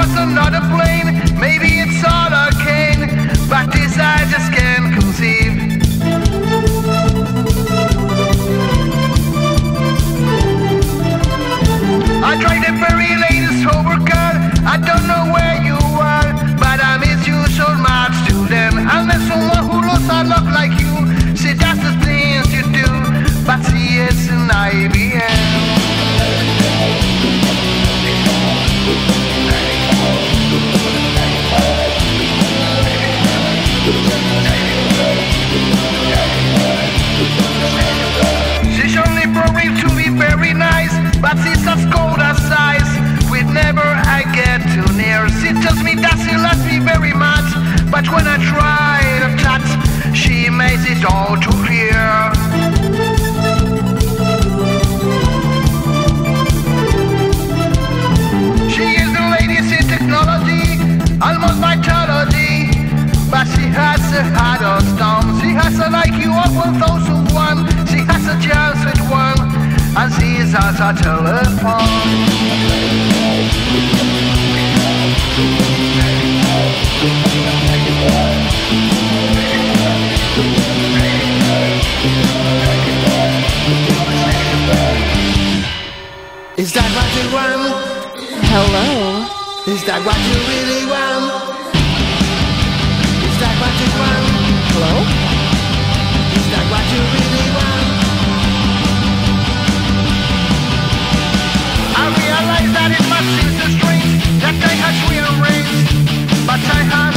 was another plane. Maybe it's all a cane, but this I just can't conceive. I tried the very latest overcut. I don't know where you are, but I miss you so much to them. I met someone who looks a lot like you. She does the things you do, but she is an IBM. She's only programmed to be very nice, but she's as cold as ice. Whenever I get too near, she tells me that she loves me very much, but when I try to touch, she makes it all too clear. She is the latest in technology, almost mythology, but she has a heart of stone. She has a IQ of 1001. She has a chance with one, and she is as a telephone. Is that what you want? Hello? Is that what you really want? Is that what you want? Hello? Is that what you really want? I realize that it must seem so strange that I had rearranged, but I have